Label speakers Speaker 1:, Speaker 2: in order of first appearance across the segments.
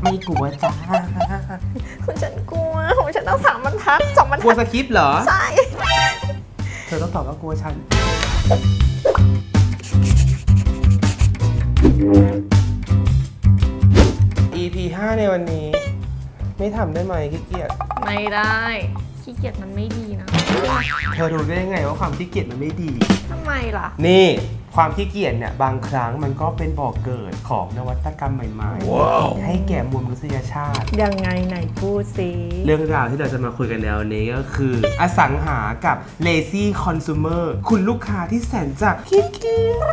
Speaker 1: ไม่กลัวจ้า
Speaker 2: ฉันกลัวฉันต้อง3 บรรทัด2 บรรทัด
Speaker 1: กลัวสคริปต์เหรอ
Speaker 2: ใช่
Speaker 1: เธอต้องตอบว่ากลัวฉันEP 5ในวันนี้ไม่ทำได้ไหมขี้เกียจ
Speaker 2: ไม่ได้ขี้เกียจมันไม่ดีนะ
Speaker 1: เธอรู้ได้ยังไงว่าความขี้เกียจมันไม่ดี
Speaker 2: ทำไมล่ะ
Speaker 1: นี่ความขี้เกียจเนี่ยบางครั้งมันก็เป็นบ่อกเกิดของนวัตกรรมใหม่ๆให้แก่มวลมนุษยชาติ
Speaker 2: ยังไงไหนพูดสิ
Speaker 1: เรื่องราวที่เราจะมาคุยกันแล้วนี้ก็คืออสังหากับ lazy consumer คุณลูกค้าที่แสนจะขี้เกียจ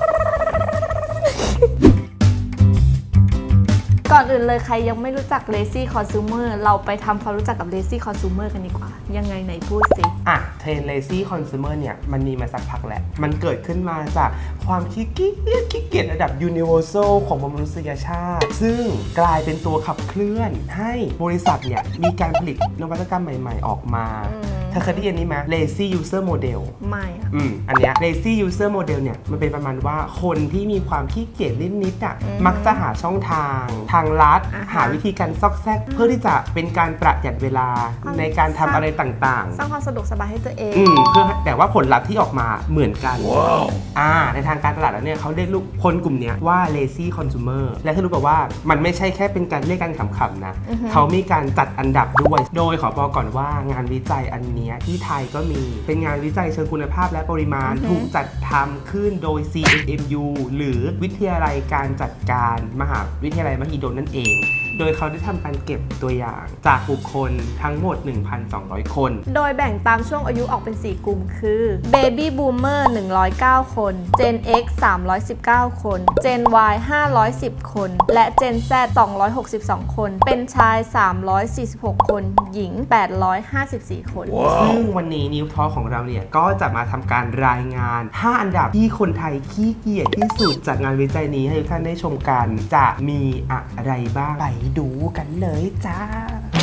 Speaker 2: ก่อนอื่นเลยใครยังไม่รู้จัก lazy consumer เราไปทำความรู้จักกับ lazy consumer กันดีกว่ายังไงไหนพูดสิ
Speaker 1: เทรน lazy consumer เนี่ยมันมีมาสักพักแหละมันเกิดขึ้นมาจากความขี้เกียจระดับ universal ของมนุษยชาติซึ่งกลายเป็นตัวขับเคลื่อนให้บริษัทเนี่ยมีการผลิตนวัตกรรมใหม่ๆออกมาเธอเคยได้ยินนี้ไหม lazy user model
Speaker 2: ไม่
Speaker 1: อันเนี้ย lazy user model เนี่ยมันเป็นประมาณว่าคนที่มีความขี้เกียจนิดๆมักจะหาช่องทางลัดหาวิธีการซอกแซกเพื่อที่จะเป็นการประหยัดเวลาในการทำอะไรต่างๆ
Speaker 2: สร้างความสะดวกสบายให้ตัวเอง
Speaker 1: เพื่อแต่ว่าผลลัพธ์ที่ออกมาเหมือนกันในทางการตลาดแล้วเนี่ยเขาเรียกคนกลุ่มนี้ว่า lazy consumer และที่รู้ป่ะว่ามันไม่ใช่แค่เป็นการเรียกกันขำๆนะเขามีการจัดอันดับด้วยโดยขอบอกก่อนว่างานวิจัยอันนี้ที่ไทยก็มีเป็นงานวิจัยเชิงคุณภาพและปริมาณถูกจัดทำขึ้นโดย CMMU หรือวิทยาลัยการจัดการมหาวิทยาลัยมหิดลนั่นเองโดยเขาได้ทำการเก็บตัวอย่างจากบุคคลทั้งหมด 1,200 คน
Speaker 2: โดยแบ่งตามช่วงอายุออกเป็น4 กลุ่มคือ Baby Boomer 109 คน Gen X 319 คน Gen Y 510 คนและ Gen Z 262 คนเป็นชาย346 คนหญิง854 คน
Speaker 1: ซึ่งวันนี้นิวทอล์คของเราเนี่ยก็จะมาทำการรายงาน5 อันดับที่คนไทยขี้เกียจที่สุดจากงานวิจัยนี้ให้ทุกท่านได้ชมกันจะมีอะไรบ้างไปดูกันเลยจ้า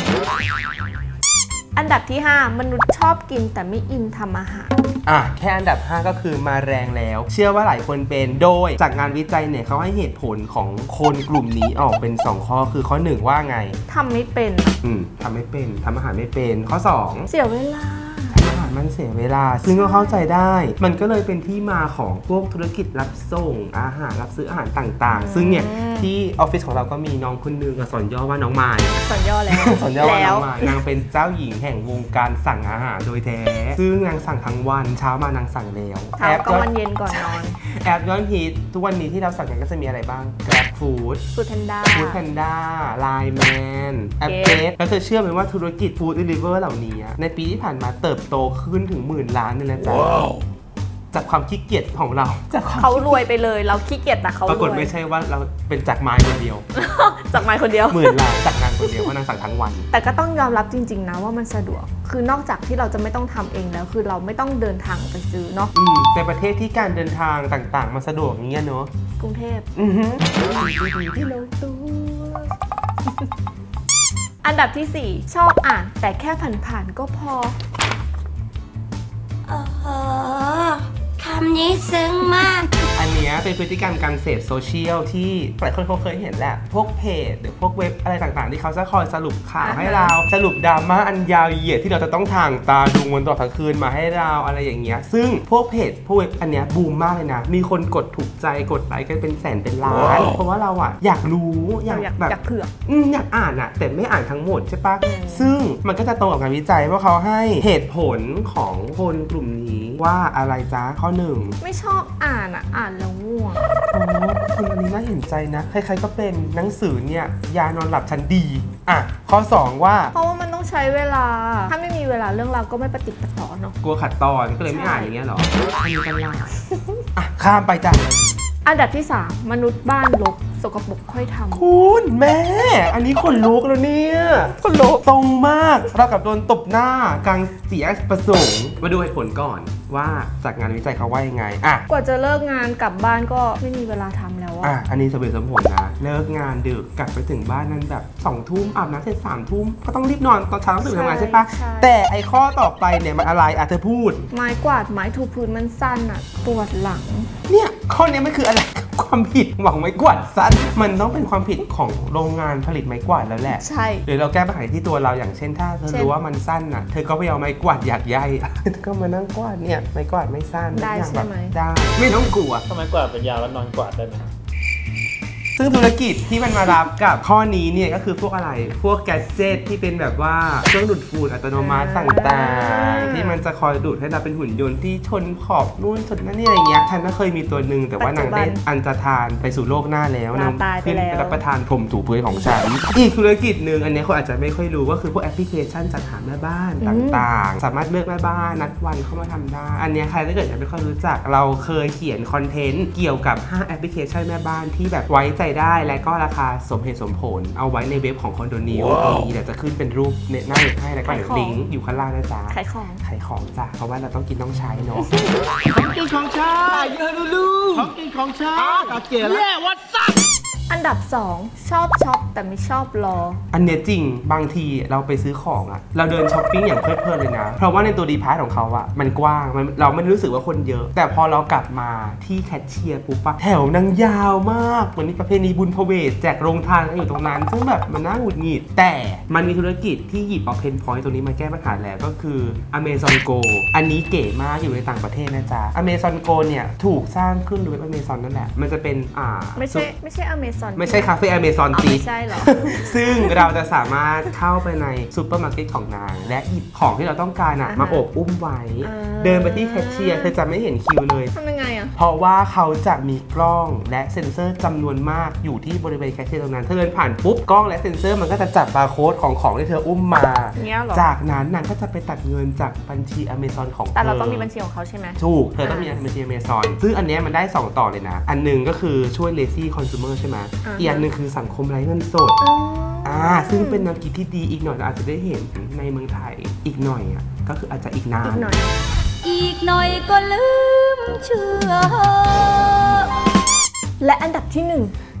Speaker 2: อันดับที่5มนุษย์ชอบกินแต่ไม่อินทำอาหาร
Speaker 1: แค่อันดับ5ก็คือมาแรงแล้วเชื่อว่าหลายคนเป็นโดยจากงานวิจัยเนี่ยเขาให้เหตุผลของคนกลุ่มนี้ออกเป็น2ข้อคือข้อ1ว่าไง
Speaker 2: ทำไม่เป็น
Speaker 1: ทำไม่เป็นทำอาหารไม่เป็นข้อ2
Speaker 2: เสียเวลา
Speaker 1: มันเสียเวลาซึ่งก็เข้าใจได้มันก็เลยเป็นที่มาของพวกธุรกิจรับส่งอาหารรับซื้ออาหารต่างๆซึ่งเนี่ยที่ออฟฟิศของเราก็มีน้องคนนึงสอนย่อว่าน้องไม้
Speaker 2: สอนย่อแล้ว
Speaker 1: สอนย่อว่าน้องไม้นางเป็นเจ้าหญิงแห่งวงการสั่งอาหารโดยแท้ซึ่งนางสั่งทั้งวันเช้ามานางสั่งแล้ว
Speaker 2: แอปก็วันเย็นก่อนนอน
Speaker 1: แอปย้อนฮิตทุกวันนี้ที่เราสั่งกันก็จะมีอะไรบ้าง Grab Food Foodpanda Line Man แอปเกตแล้วเธอเชื่อไหมว่าธุรกิจ Food Deliver เหล่านี้ในปีที่ผ่านมาเติบโตขึ้นถึง10,000 ล้านเลยนะจ๊ะจากความขี้เกียจของเรา
Speaker 2: เขารวยไปเลยเราขี้เกียจแต่เขา
Speaker 1: ปรากฏไม่ใช่ว่าเราเป็นจากไม้คนเดียว
Speaker 2: จากไม้คนเดียว
Speaker 1: 10,000 ล้านจากงานคนเดียวเพราะนางสั่งทั้งวัน
Speaker 2: แต่ก็ต้องยอมรับจริงๆนะว่ามันสะดวกคือนอกจากที่เราจะไม่ต้องทำเองแล้วคือเราไม่ต้องเดินทางไปซื้อเนาะ
Speaker 1: ในประเทศที่การเดินทางต่างๆมันสะดวกอย่างเงี้ยเนาะ
Speaker 2: กรุงเทพที่ลงตัวอันดับที่4ชอบอ่านแต่แค่ผ่านๆก็พอ
Speaker 3: คำนี้ซึ้งมาก
Speaker 1: อันนี้เป็นพฤติกรรมการเสพโซเชียลที่หลายคนเคยเห็นแหละพวกเพจหรือพวกเว็บอะไรต่างๆที่เขาจะคอยสรุปข่าวให้เราสรุปดราม่าอันยาวเหยียดที่เราจะต้องถ่างตาดูวันต่อทั้งคืนมาให้เราอะไรอย่างเงี้ยซึ่งพวกเพจพวกเว็บอันเนี้ยบูมมากเลยนะมีคนกดถูกใจกดไลค์กันเป็นแสนเป็นล้านเพราะว่าเราอะอยากรู้
Speaker 2: อยากเผือก
Speaker 1: อยากอ่านอะแต่ไม่อ่านทั้งหมดใช่ปะซึ่งมันก็จะตรงกับงานวิจัยว่าเขาให้เหตุผลของคนกลุ่มนี้ว่าอะไรจ๊ะข้อ1
Speaker 2: ไม่ชอบอ่านแล้วง่วง
Speaker 1: คุณอันนี้น่าเห็นใจนะใครๆก็เป็นหนังสือเนี่ยยานอนหลับชั้นดีข้อ2ว่า
Speaker 2: เพราะว่ามันต้องใช้เวลาถ้าไม่มีเวลาเรื่องราวก็ไม่ปฏิปต่อเนาะ
Speaker 1: กลัวขัดตอนก็เลยไม่อ่านอย่างเงี้ยหรอมีกันล่ะข้ามไปจ้ะ
Speaker 2: อันดับที่3มนุษย์บ้านรกสกปรกค่อยทำ
Speaker 1: คุณแม่อันนี้คนลุกแล้วเนี่ย
Speaker 2: คนลุก
Speaker 1: ตรงมากเรากับโดนตบหน้ากลางเสียประสงค์มาดูเหตุผลก่อนว่าจากงานวิจัยเขาว่ายังไง
Speaker 2: กว่าจะเลิกงานกลับบ้านก็ไม่มีเวลาทำแล้ว
Speaker 1: อันนี้สมเหตุสมผลนะเลิกงานดึกกลับไปถึงบ้านนั้นแบบ2 ทุ่มอาบน้ำเสร็จ3 ทุ่มก็ต้องรีบนอนตอนเช้าต้องตื่นทำงานใช่ปะแต่ไอ้ข้อต่อไปเนี่ยมันอะไรเธอพูด
Speaker 2: ไม้กวาดไม้ถูพื้นมันสั้นปวดหลัง
Speaker 1: เนี่ยข้อนี้มันคืออะไรความผิดหวังไม้กวาดสั้นมันต้องเป็นความผิดของโรงงานผลิตไม้กวาดแล้วแหละ
Speaker 2: ใช่
Speaker 1: หรือเราแก้ปัญหาที่ตัวเราอย่างเช่นถ้าเธอรู้ว่ามันสั้นน่ะเธอก็ไปเอาไม้กวาดหยักใยก็มานั่งกวาดเนี่ยไม้กวาดไม่สั้น
Speaker 2: ได้ใช่ไหม
Speaker 1: ได้ไม่ต้องกลัว
Speaker 4: ทำไมกวาดเป็นยาวแล้วนอนกวาดได้ไหม
Speaker 1: ซึ่งธุรกิจที่มันมารับกับข้อนี้เนี่ยก็คือพวกอะไรพวกแกดเจิตที่เป็นแบบว่าเครื่องดูดฝุ่นอัตโนมัติต่างๆที่มันจะคอยดูดให้เราเป็นหุ่นยนต์ที่ชนขอบนู่นชนนั่นนี่อะไรเงี้ยฉันก็เคยมีตัวหนึ่งแต่ว่านางได้อันตรธานไปสู่โลกหน้าแล้วนางขึ้นไปรับประทานพรมถูพื้นของฉันอีกธุรกิจหนึ่งอันนี้คนอาจจะไม่ค่อยรู้ก็คือพวกแอปพลิเคชันจัดหาแม่บ้านต่างๆสามารถเลือกแม่บ้านนัดวันเข้ามาทำได้อันนี้ใครถ้าเกิดยังไม่ค่อยรู้จักเราเคยเขียนคอนเทนต์เกี่ยวกับ5แอปพลิเคชันแม่บ้านที่แบบไว้ใจได้และก็ราคาสมเหตุสมผลเอาไว้ในเว็บของคอนโดนิวเดี๋ยวจะขึ้นเป็นรูปเน็ตหน้าเน็ตให้แล้วก็เดี๋ยวลิงก์อยู่ข้างล่างนะจ๊ะ
Speaker 2: ขายของ
Speaker 1: ขายของจ้ะเพราะว่าเราต้องกินต้องใช้เนาะ
Speaker 4: ของกินของชาเยอะลูของกินของชาเก๋แล้ววัดซัก
Speaker 2: อันดับ 2 ชอบช็อปแต่ไม่ชอบรอ
Speaker 1: อันเนี้ยจริงบางทีเราไปซื้อของอะเราเดินช้อปปิ้งอย่างเพลิดเพลินเลยนะเพราะว่าในตัวดีพาร์ทของเขาอะมันกว้างเราไม่รู้สึกว่าคนเยอะแต่พอเรากลับมาที่แคชเชียร์ปุ๊บปะแถวนางยาวมากเหมือนมีประเพณีบุญพเวทแจกโรงทานกันอยู่ตรงนั้นซึ่งแบบมันน่าหงุดหงิดแต่มันมีธุรกิจที่หยิบเอาเพนพอยต์ตรงนี้มาแก้ปัญหาแล้วก็คือ Amazon Go อันนี้เก๋มากอยู่ในต่างประเทศนะจ๊ะ Amazon Go เนี่ยถูกสร้างขึ้นโดยเว็บ Amazon นั่นแหละมันจะเป็น
Speaker 2: ไม่ใช่อเมซอน
Speaker 1: ไม่ใช่คาเฟ่ Amazon จี
Speaker 2: ไม่ใช่หรอ
Speaker 1: ซึ่งเราจะสามารถเข้าไปในซูเปอร์มาร์เก็ตของนางและหยิบของที่เราต้องการมาโอบอุ้มไว้เดินไปที่แคชเชียร์เธอจะไม่เห็นคิวเลย
Speaker 2: ทำยังไงอะ
Speaker 1: เพราะว่าเขาจะมีกล้องและเซ็นเซอร์จำนวนมากอยู่ที่บริเวณแคชเชียร์ตรงนั้นเธอเดินผ่านปุ๊บกล้องและเซ็นเซอร์มันก็จะจับบาร์โค้ดของที่เธออุ้มมาจากนั้นนางก็จะไปตัดเงินจากบัญชี Amazon ของเธอ
Speaker 2: แต่เราต้องมีบัญชีของเขาใช่ไหม
Speaker 1: ถูกเธอต้องมีบัญชี Amazon ซึ่งอันนี้มันได้2ต่อเลยนะอันนึงก็คือช่วย lazy consumer ใช่ไหมอีกอันนึงคือสังคมไร้เงินสดซึ่งเป็นแนวคิดที่ดีอีกหน่อยเราอาจจะได้เห็นในเมืองไทยอีกหน่อยอ่ะก็คืออาจจะอีกนาน
Speaker 3: อีกหน่อยก็ลืมเชื่อ
Speaker 2: และอันดับที่ 1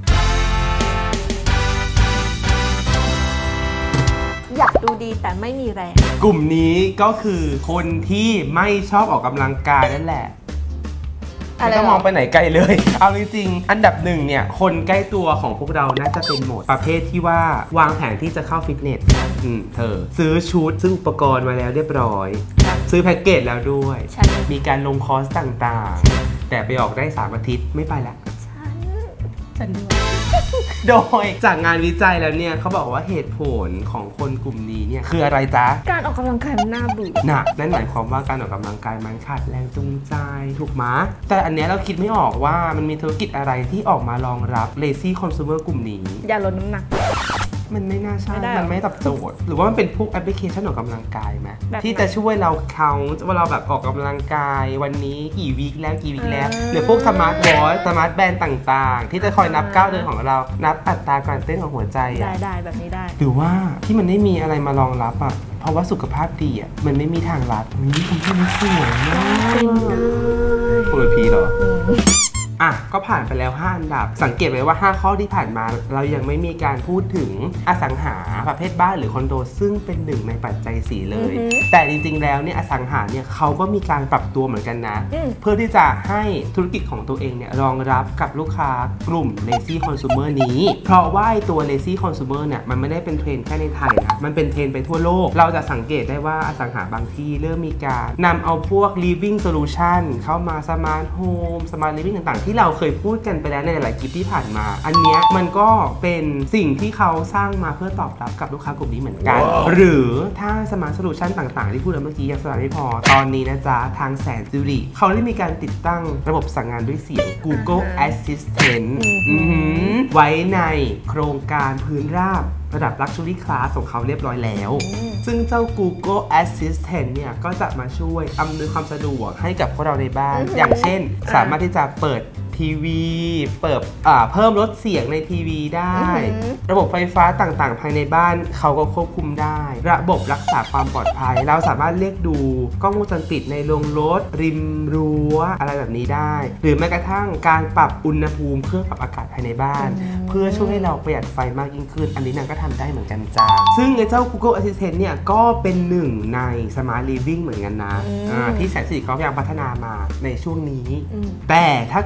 Speaker 2: อยากดูดีแต่ไม่มีแรง
Speaker 1: กลุ่มนี้ก็คือคนที่ไม่ชอบออกกำลังกายนั่นแหละไม่ต้องมองไปไหนไกลเลยเอาจริงๆอันดับหนึ่งเนี่ยคนใกล้ตัวของพวกเราน่าจะเป็นหมดประเภทที่ว่าวางแผนที่จะเข้าฟิตเนสเธอซื้อชุดซื้ออุปกรณ์มาแล้วเรียบร้อยซื้อแพ็กเกจแล้วด้วยมีการลงคอร์สต่างๆแต่ไปออกได้3 อาทิตย์ไม่ไปละฉันด้วยโดยจากงานวิจัยแล้วเนี่ยเขาบอกว่าเหตุผลของคนกลุ่มนี้เนี่ยคืออะไรจ๊ะ
Speaker 2: การออกกำลังกายมันน่าเบื่อ
Speaker 1: นั่นหมายความว่าการออกกำลังกายมันขาดแรงจูงใจถูกไหมแต่อันเนี้ยเราคิดไม่ออกว่ามันมีธุรกิจอะไรที่ออกมารองรับ lazy consumer กลุ่มนี้
Speaker 2: อย่าลดน้ำหนัก
Speaker 1: มันไม่น่าใช่มันไม่ตอบโจทย์หรือว่ามันเป็นพวกแอปพลิเคชันออกกำลังกายไหมที่จะช่วยเราเขาว่าเราแบบออกกำลังกายวันนี้กี่วีคแล้วหรือพวกสมาร์ทวอทสมาร์ทแบนด์ต่างๆที่จะคอยนับก้าวเดินของเรานับอัตราการเต้นของหัวใจ
Speaker 2: ได้แบบนี้ได้
Speaker 1: หรือว่าที่มันไม่มีอะไรมารองรับอ่ะเพราะว่าสุขภาพดีอ่ะมันไม่มีทางลัดนี่ทำให้มันสวยมากโอ้ยพีเหรอก็ผ่านไปแล้ว5 อันดับสังเกตไว้ว่า5 ข้อที่ผ่านมาเรายังไม่มีการพูดถึงอสังหาประเภทบ้านหรือคอนโดซึ่งเป็นหนึ่งในปัจจัย4เลยแต่จริงๆแล้วเนี่ยอสังหาเนี่ยเขาก็มีการปรับตัวเหมือนกันนะเพื่อที่จะให้ธุรกิจของตัวเองเนี่ยรองรับกับลูกค้ากลุ่ม lazy consumer นี้เพราะว่าตัว lazy consumer เนี่ยมันไม่ได้เป็นเทรนด์แค่ในไทยนะมันเป็นเทรนด์ไปทั่วโลกเราจะสังเกตได้ว่าอสังหาบางที่เริ่มมีการนำเอาพวก living solution เข้ามา smart home smart living ต่างๆที่เราเคยพูดกันไปแล้วในหลายคลิปที่ผ่านมาอันเนี้ยมันก็เป็นสิ่งที่เขาสร้างมาเพื่อตอบรับกับลูกค้ากลุ่มนี้เหมือนกัน หรือถ้า Smart Solution ต่างๆที่พูดมาเมื่อกี้ยังสำหรับไม่พอตอนนี้นะจ๊ะทางแสนสิริเขาได้มีการติดตั้งระบบสั่งงานด้วยเสียง Google Assistant ไว้ในโครงการพื้นราบระดับ Luxury Class ของเขาเรียบร้อยแล้วซึ่งเจ้า Google Assistant เนี่ยก็จะมาช่วยอำนวยความสะดวกให้กับพวกเราในบ้านอย่างเช่นสามารถที่จะเปิดทีวีเพิ่มลดเสียงในทีวีได้ระบบไฟฟ้าต่างๆภายในบ้านเขาก็ควบคุมได้ระบบรักษาความปลอดภัยเราสามารถเรียกดูกล้องวงจรปิดในโรงรถริมรั้วอะไรแบบนี้ได้หรือแม้กระทั่งการปรับอุณหภูมิเครื่องปรับอากาศภายในบ้านเพื่อช่วยให้เราประหยัดไฟมากยิ่งขึ้นอันนี้นางก็ทำได้เหมือนกันจ้าซึ่งเจ้า Google Assistant เนี่ยก็เป็นหนึ่งใน Smart Living เหมือนกันนะที่แสนสิริเขาพยายามพัฒนามาในช่วงนี้แต่ถ้าเกิดจะ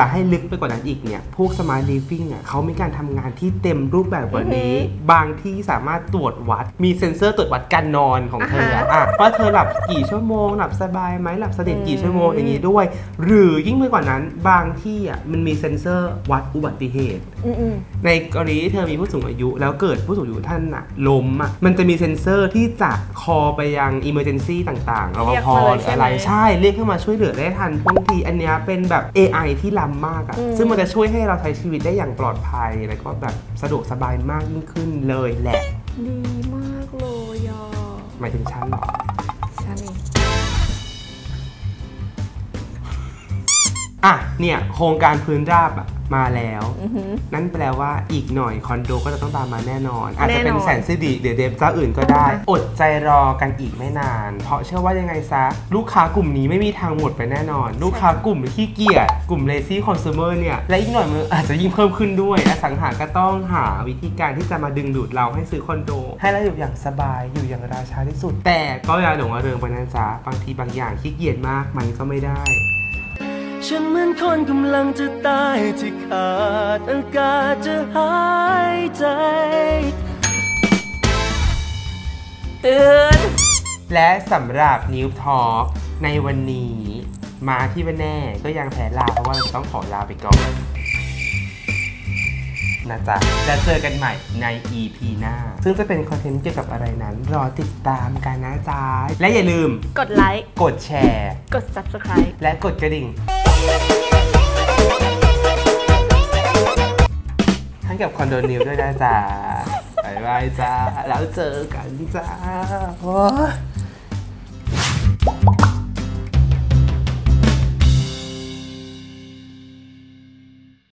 Speaker 1: ให้ลึกไปกว่านั้นอีกเนี่ยพวก Smart Living อ่ะเขามีการทำงานที่เต็มรูปแบบกว่านี้บางที่สามารถตรวจวัดมีเซ็นเซอร์ตรวจวัดการนอนของเธอว่าเธอหลับกี่ชั่วโมงหลับสบายไหมหลับสนิทกี่ชั่วโมงอย่างนี้ด้วยหรือยิ่งไปกว่านั้นบางที่อ่ะมันมีเซ็นเซอร์วัดอุบัติเหตุในกรณีที่เธอมีผู้สูงอายุแล้วเกิดผู้สูงอายุท่านอ่ะล้มอ่ะมันจะมีเซ็นเซอร์ที่จะคอไปยัง emergency ต่างๆรปภอะไรใช่เรียกเข้ามาช่วยเหลือได้ทันบางทีอันเนี้ยเป็นแบบ AI ที่ล้ำมากอ่ะซึ่งมันจะช่วยให้เราใช้ชีวิตได้อย่างปลอดภัยแล้วก็แบบสะดวกสบายมากยิ่งขึ้นเลยแหละ
Speaker 2: ดีมากเลยอ่ะ
Speaker 1: หมายถึงฉันเหรอ
Speaker 2: ฉันเอง
Speaker 1: อ่ะเนี่ยโครงการพื้นราบอ่ะมาแล้วนั่นแปลว่าอีกหน่อยคอนโดก็จะต้องตามมาแน่นอนอาจจะเป็นแสนสิริเดี๋ยวเดฟเจ้าอื่นก็ได้อดใจรอกันอีกไม่นานเพราะเชื่อว่ายังไงซะลูกค้ากลุ่มนี้ไม่มีทางหมดไปแน่นอนลูกค้ากลุ่มขี้เกียจกลุ่ม lazy consumer เนี่ยและอีกหน่อยมันอาจจะยิ่งเพิ่มขึ้นด้วยอสังหาก็ต้องหาวิธีการที่จะมาดึงดูดเราให้ซื้อคอนโดให้เราอยู่อย่างสบายอยู่อย่างราชาที่สุดแต่ก็อย่าหลงระเริงไปนะจ๊ะบางทีบางอย่างขี้เกียจมากมันก็ไม่ได้
Speaker 4: ฉันเหมือนคนกำลังจะตายที่ขาดอากาศจะหายใจ
Speaker 2: เตือน
Speaker 1: และสำหรับ New Talk ในวันนี้มาที่แน่ก็ยังแพ้ลาเพราะว่าเราจะต้องขอลาไปก่อนนะจ๊ะจะเจอกันใหม่ใน EP หน้าซึ่งจะเป็นคอนเทนต์เกี่ยวกับอะไรนั้นรอติดตามกันนะจ๊ะและอย่าลืม
Speaker 2: กดไลค์
Speaker 1: กดแชร์
Speaker 2: กด Subscribe
Speaker 1: และกดกระดิ่งให้กับคอนโดนิวด้วยนะจ๊ะบ๊ายบายจ้าแล้วเจอกันจ้า